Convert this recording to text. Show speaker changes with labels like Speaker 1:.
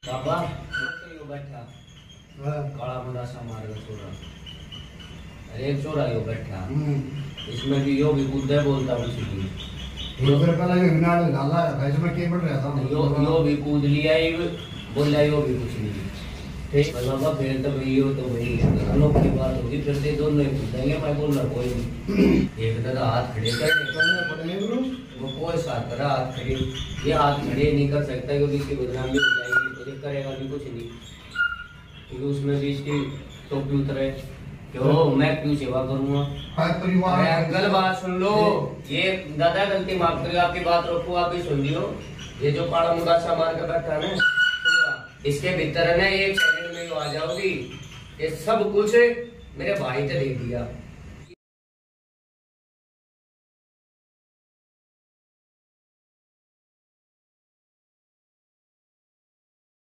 Speaker 1: बाबा यो बैठा काला मुंडासा मार का छोरा, अरे एक छोरा यो बैठा, इसमें भी यो भी कूद बोलता कुछ नहीं। यो भी कूद लिया, बोला यो भी कुछ नहीं। ठीक बाबा फिर तो भाई यो तो वही अनोखी बात होगी, फिर से दोनों ही कूदेंगे। मैं बोल रहा कोई नहीं, एक दादा हाथ खड़े करने वो कोई साथ करा हाथ खड़े, ये हाथ खड़े नहीं कर सकता क्योंकि इसकी बदनामी हो जाएगी, तो ये करेगा भी कुछ नहीं क्योंकि उसमें भी इसकी टोपी उतरे। क्यों मैं क्यों सेवा करूंगा? अंकल बात सुन लो, ये दादा गलती माफ करिए, आपकी बात रोकू, आप ही सुन लियो। ये जो काला मुंडासा मार के बैठा है ना, इसके भीतर है ना, एक सेकंड में आ जाओगी, ये सब कुछ मेरे भाई ने दे दिया।